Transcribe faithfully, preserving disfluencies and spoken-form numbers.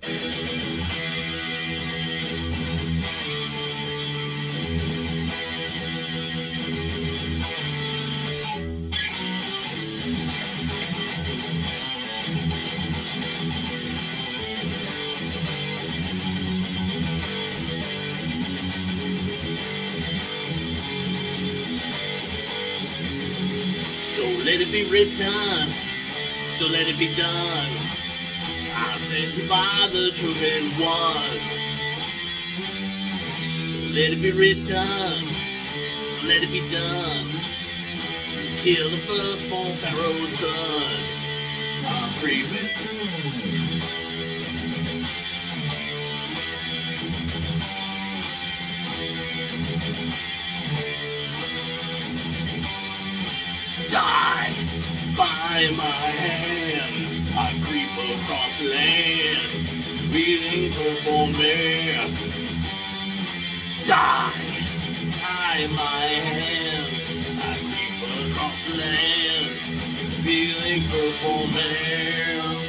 So let it be written, so let it be done. I thank you by the chosen one. Let it be written, so let it be done. To kill the firstborn Pharaoh's son. I'm creeping. Die by my hand. I creep across the land, breathing firstborn man. Die by my hand. I creep across the land, feeling firstborn man.